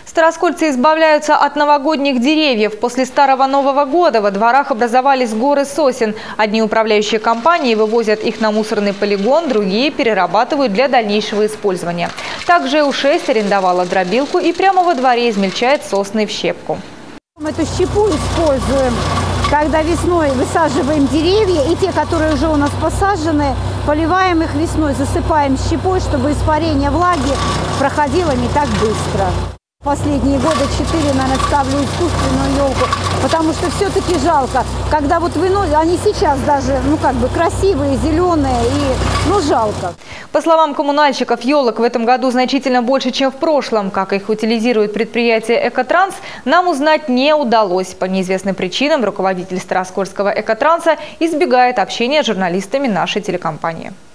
Староскольцы избавляются от новогодних деревьев. После Старого Нового года во дворах образовались горы сосен. Одни управляющие компании вывозят их на мусорный полигон, другие перерабатывают для дальнейшего использования. Также У6 арендовала дробилку и прямо во дворе измельчает сосны в щепку. Эту щепу используем, когда весной высаживаем деревья, и те, которые уже у нас посажены, поливаем их весной, засыпаем щепой, чтобы испарение влаги проходило не так быстро. Последние года 4, наверное, ставлю искусственную елку, потому что все-таки жалко, когда вот выносят, они сейчас даже, красивые, зеленые, и, жалко. По словам коммунальщиков, елок в этом году значительно больше, чем в прошлом. Как их утилизирует предприятие «Экотранс», нам узнать не удалось. По неизвестным причинам руководитель Староскольского «Экотранса» избегает общения с журналистами нашей телекомпании.